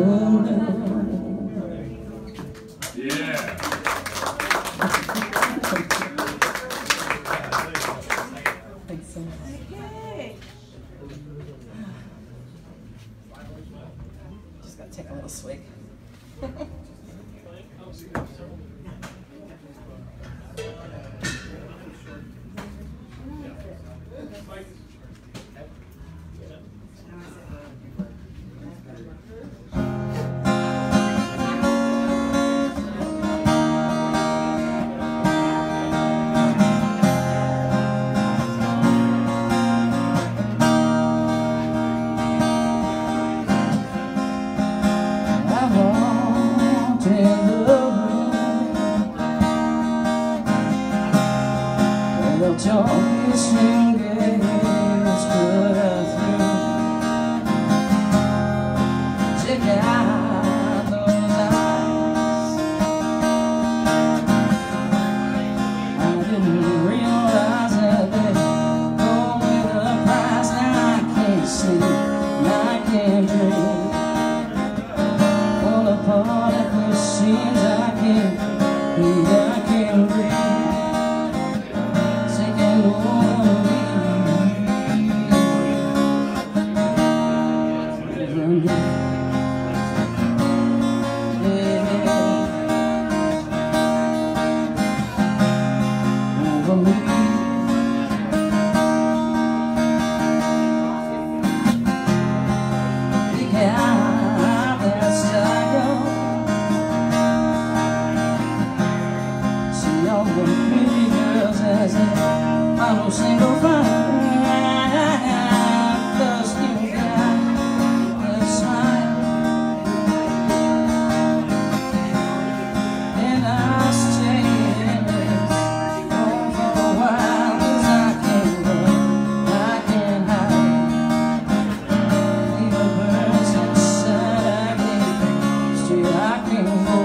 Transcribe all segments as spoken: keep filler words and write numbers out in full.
Yeah. Thanks so much. Okay. Just gotta take a little swig. Don't be singing, let's put her through. Check out those eyes. I didn't realize that they go with a price. Now I can't sleep, now I can't dream. Fall apart at the seams, I can't breathe, I can't breathe. I'm no single fire, cause you got a smile, and I'll stay in this home for a while, cause I can't run, I can't hide, leave the birds inside, I can't stay, I can't go.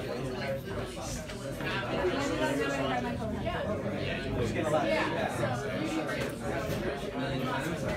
Yeah.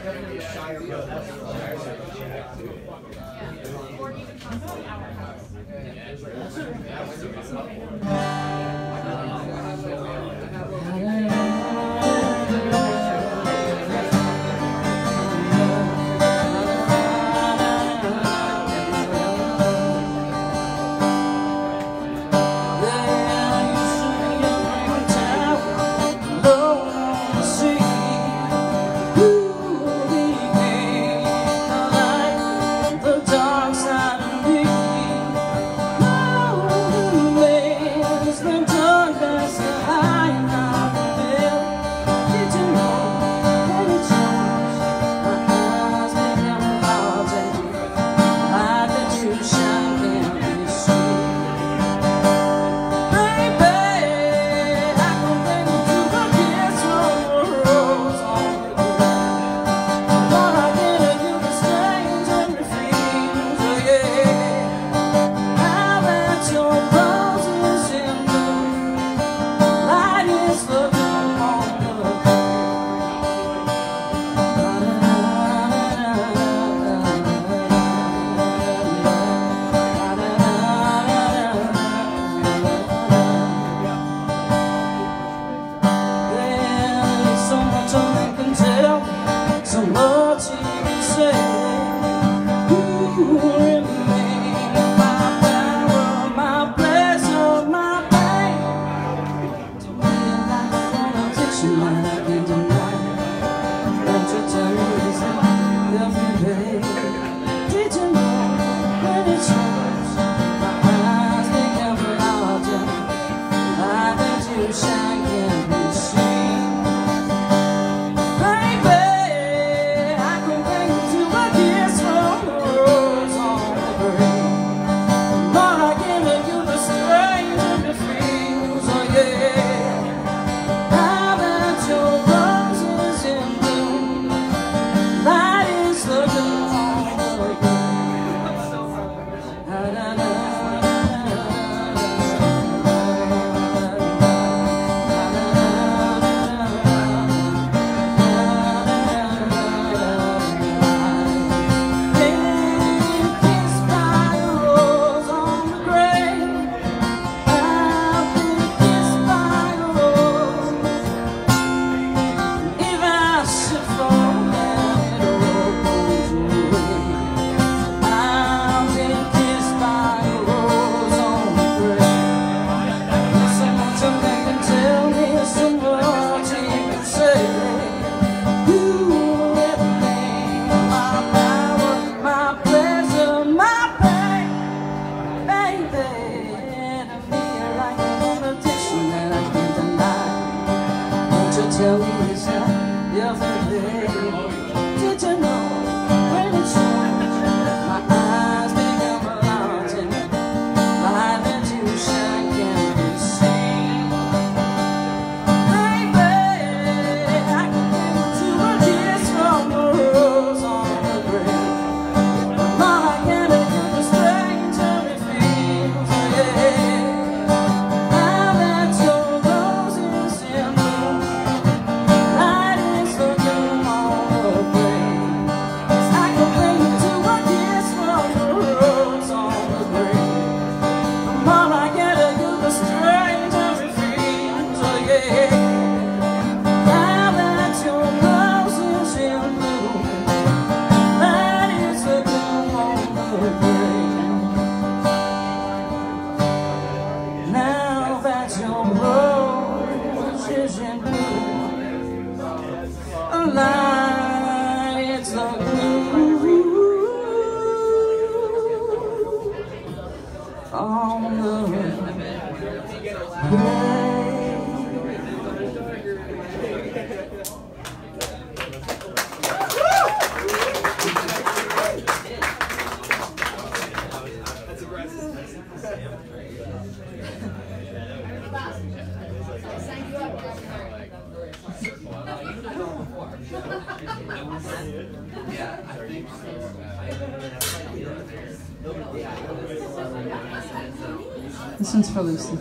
This one's for Lucy.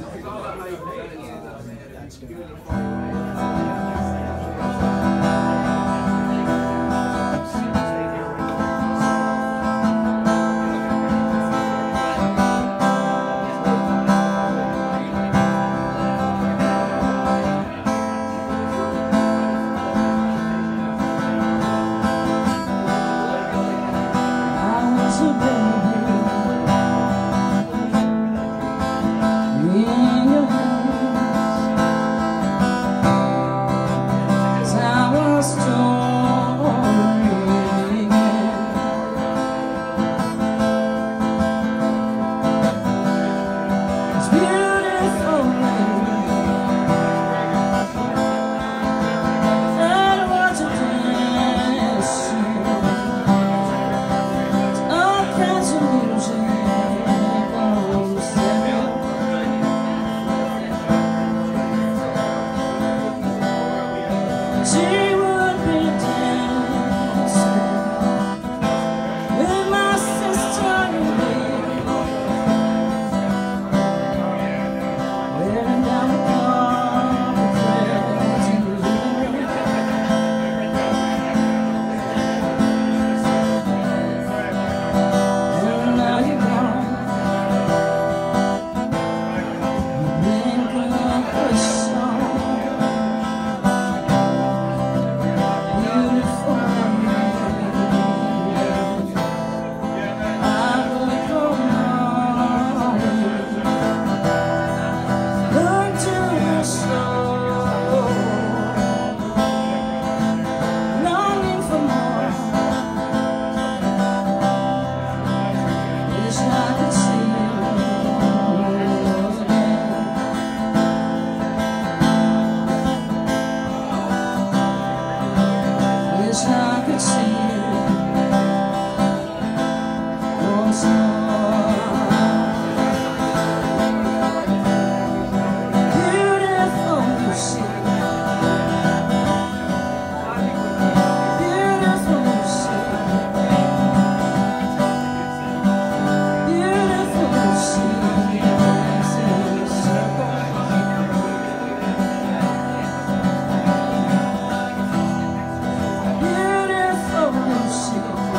wish I could see you once more. Beautiful Lucy, beautiful Lucy, beautiful Lucy, dancing in circles. Beautiful Lucy,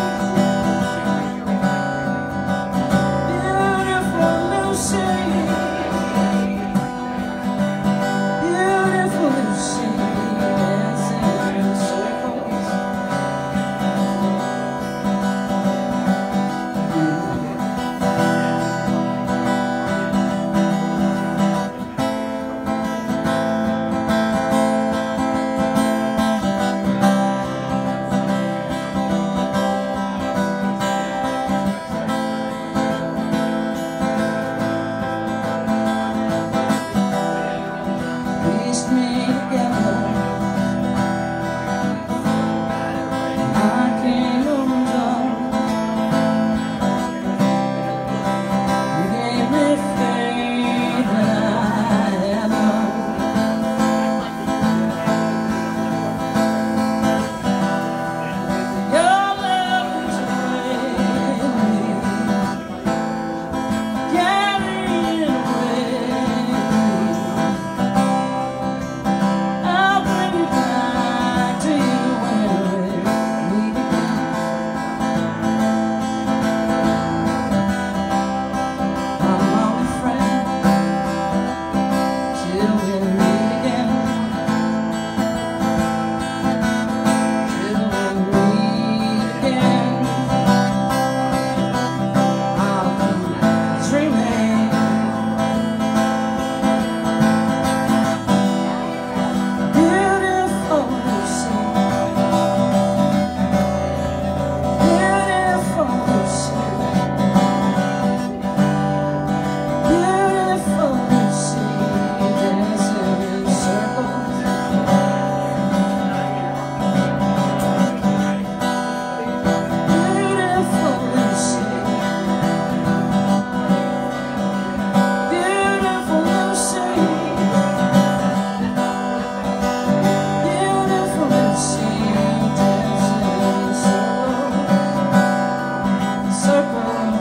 beautiful Lucy, beautiful Lucy, dancing in circles. Pieced me together, I came undone. You gave me faith that I had none. Your love was with me, carrying away. I'll bring you back to you when we meet again. I'm my only friend till we meet again. Till we meet again. I'll keep dreaming. Beautiful Lucy, beautiful Lucy, beautiful Lucy, dancing in circles. Beautiful Lucy, beautiful Lucy, beautiful Lucy, dancing in circles, circles.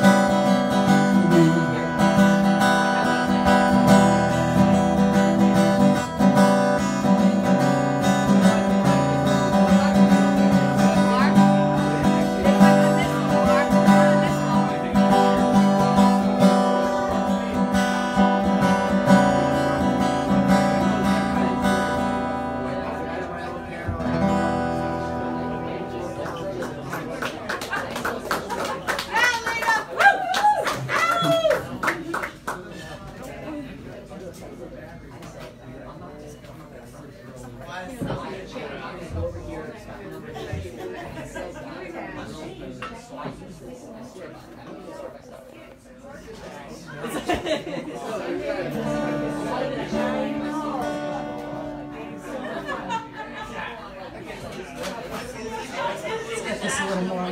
Let's get this a little more.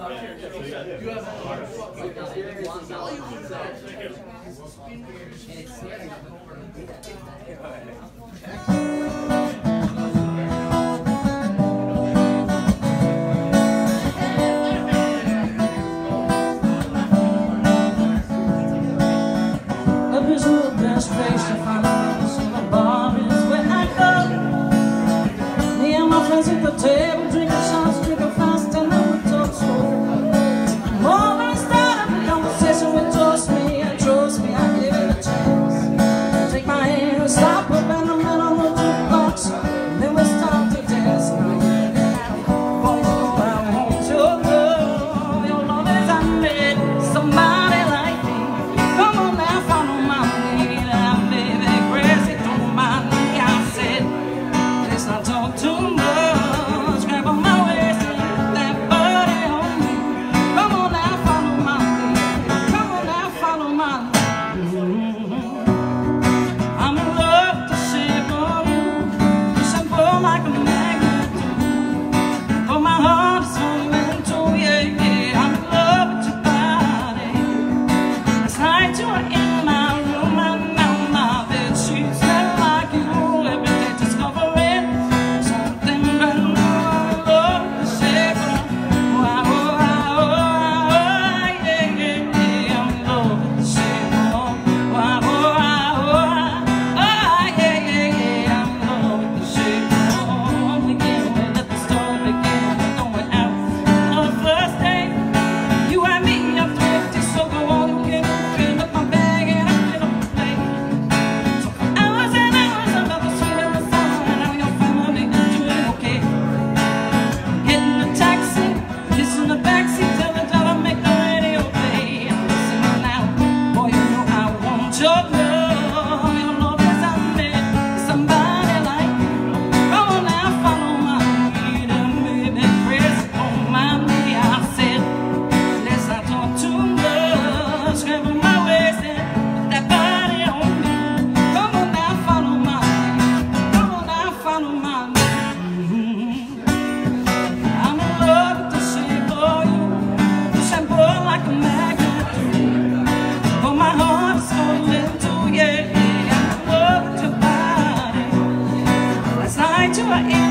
Love is the best place to find a so the bar is where I go. Me and my friends at the table, drinking shots, drinking fast, and then we talk slow. The moment I start up a conversation with trust me, and trust me, I give it a chance. Take my hand, stop up in the middle of the jukebox, and then we start to dance. And I get it, boys know I want your love. Your love is handmade, somebody like me. Come on now, follow my lead, I'm baby crazy, don't mind me. I said, let's not talk too much, grab a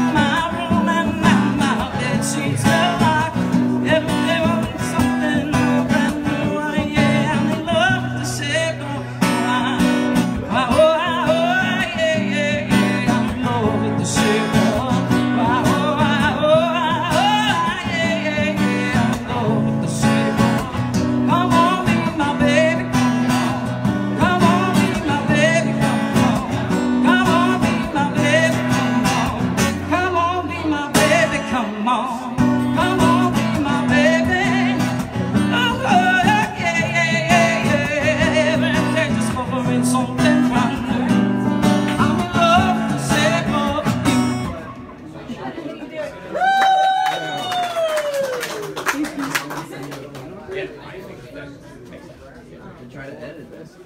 Try to edit this.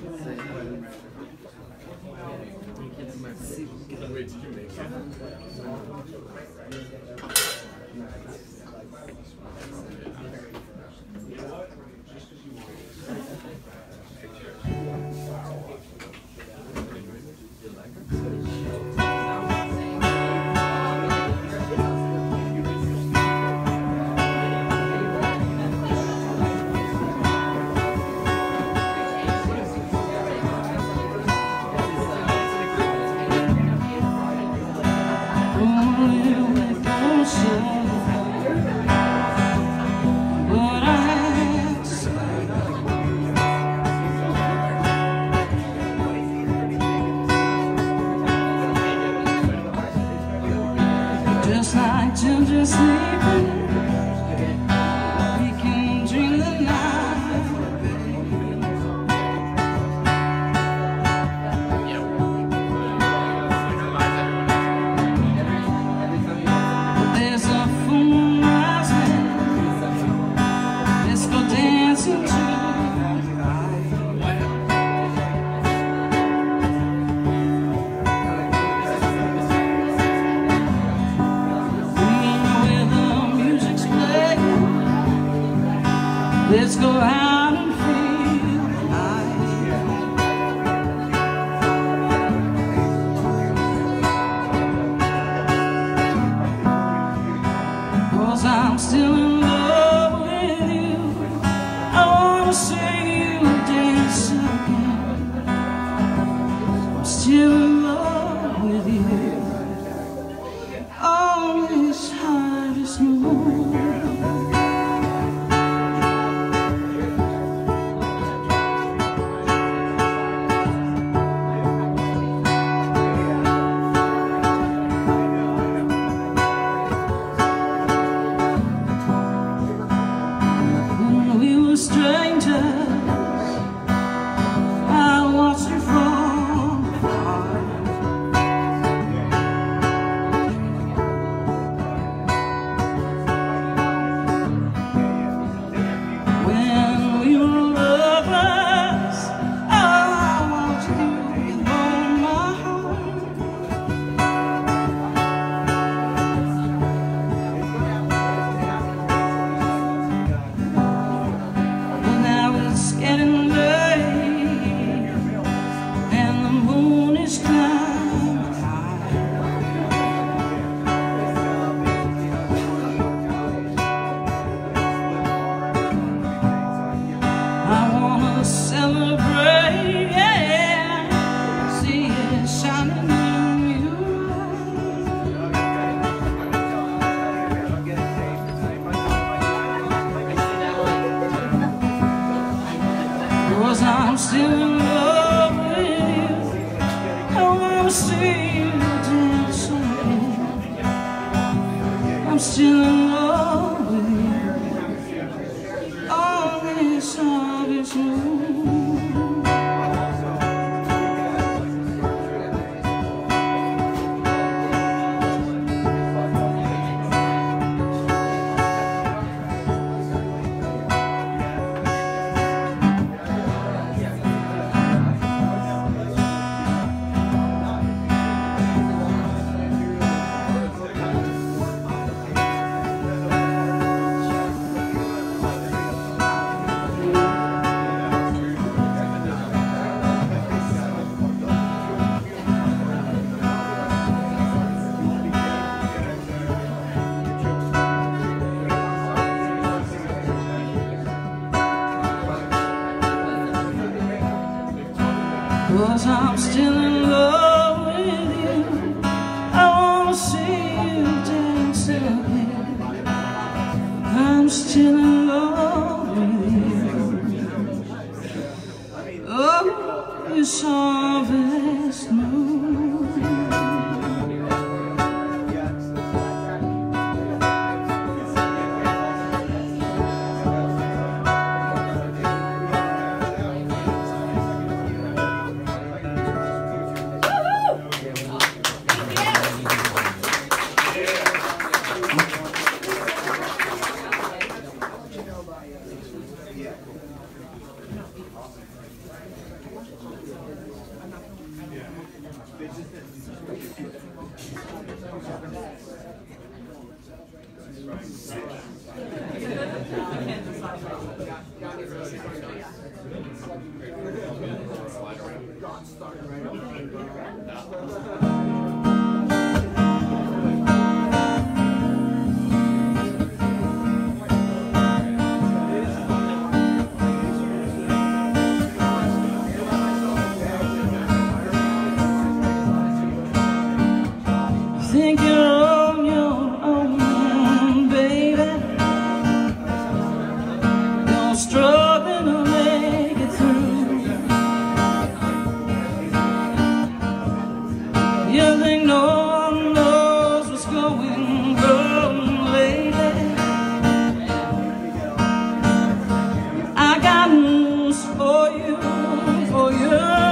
Just like children sleeping, we can dream the night. There's a full moon rising, let's go dancing tonight. Let's go out and feel the night. 'Cause I'm still in love with you. I wanna see you dance again. I'm still in love with you. All this heart is moving. Strangers, I watched you from afar. When we were lovers, I watched you with all my heart. It's getting late and the moon is climbing high. I wanna celebrate, yeah, see it shining in your eyes. 'Cause I'm still in love with you. I wanna see you dance again. I'm still in love with you. All this love is new. 'cause I'm still in love with you. I wanna see you dance again. I'm still in love with you. Oh, you softest moon. Think you're on your own, baby. You're struggling to make it through. You think no one knows what's going wrong lately. I got news for you, for you.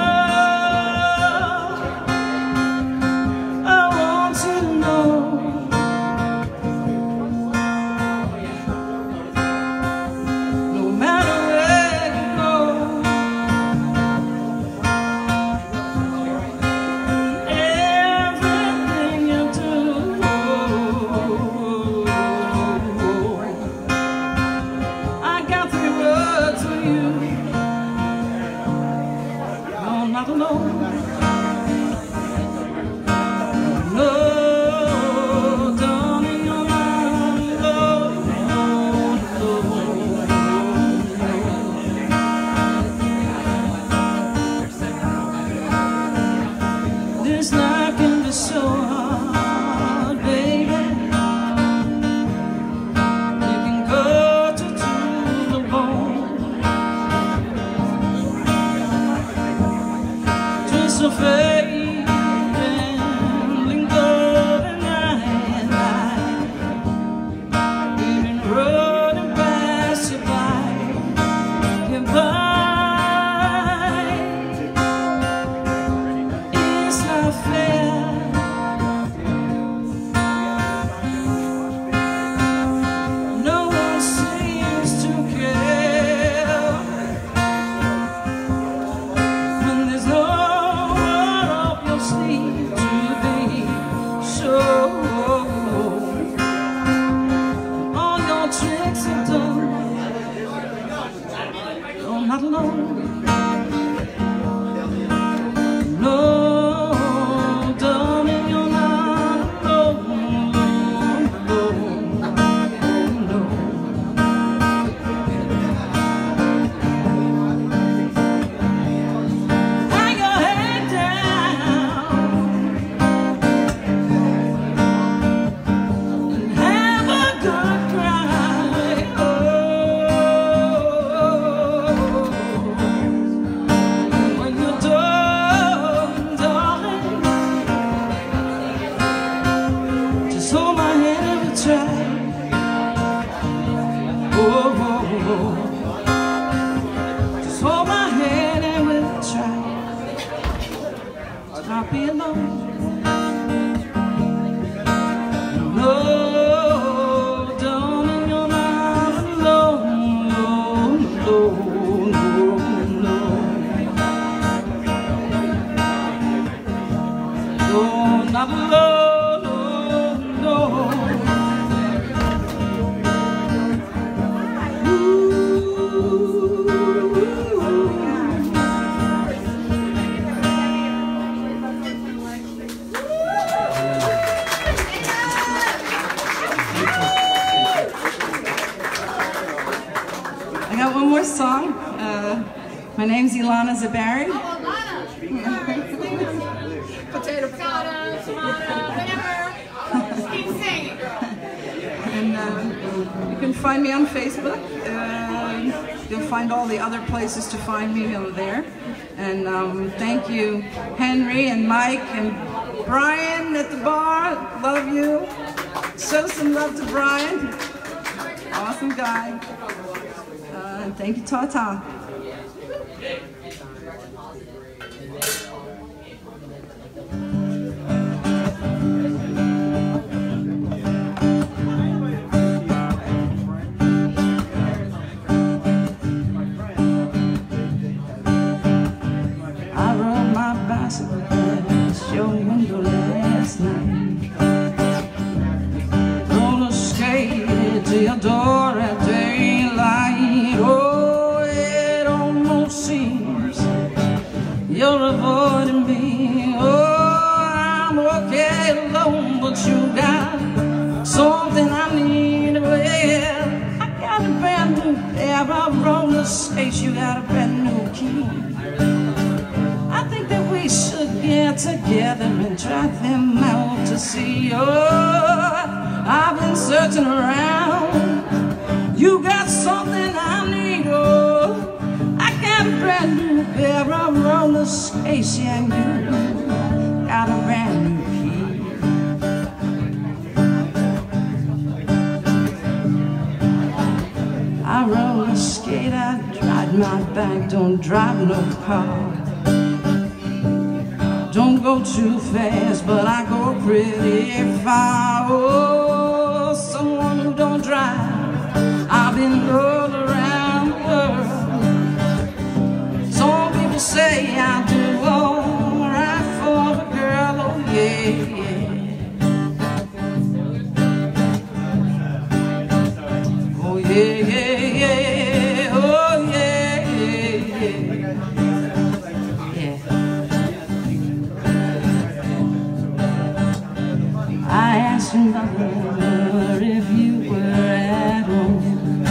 Not alone. No, darling, you're not alone. No, no. This life can be so hard, baby. You can go to, to the bone. So fade and linger the night, night. We've been running past you by, goodbye. It's not fair. No one seems to care when there's no need to be so. All your tricks are done. You're not alone. No, darling, you're not alone. No, no. Hang your head down. Hold my hand and we'll try. Oh, oh, oh. Just hold my hand and we'll try. I'll be alone. No, darling, you're not alone. No, no, no, no. No, not alone. I got one more song. Uh, my name's Ilana Zabari. Oh, Ilana. can find me on Facebook. Uh, you'll find all the other places to find me over there. And um, thank you, Henry and Mike and Brian at the bar. Love you. Show some love to Brian. Awesome guy. Uh, and thank you, Tata. Your window last night, roller skated to your door at daylight. Oh, it almost seems you're avoiding me. Oh, I'm okay alone, but you got something I need. Well, I got a brand new pair of roller skates. You got a brand new key. I think that we should get together and try them out to see. Oh, I've been searching around. You got something I need. Oh, I got a brand new pair of roller skates, and you got a brand new key. I roller skate, I ride my bike, don't drive no car. Don't go too fast, but I go pretty far. Oh, someone who don't drive, I've been all around the world. Some people say I do all right for a girl, oh yeah, yeah. Oh yeah, yeah, yeah, oh yeah, yeah, yeah. I asked your mother if you were at home.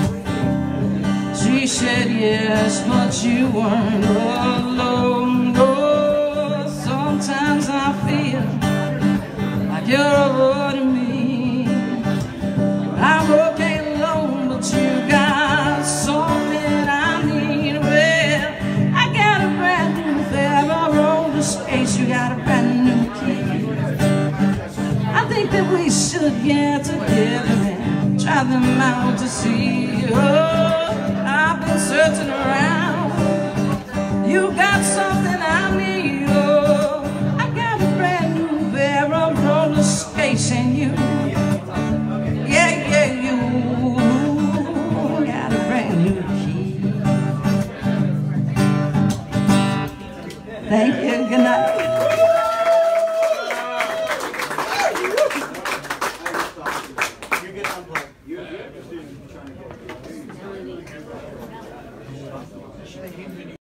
She said yes, but you weren't alone. Oh, sometimes I feel like you're avoiding me. I'm okay alone, but you got something I need. Well, I got a brand new pair of roller skates. You got a brand new key. I think that we should get together and try them out to see. Oh, I've been searching around. You got something I need. Oh, I got a brand new pair of roller skates, and you, yeah, yeah, you got a brand new key. Thank you. Good night.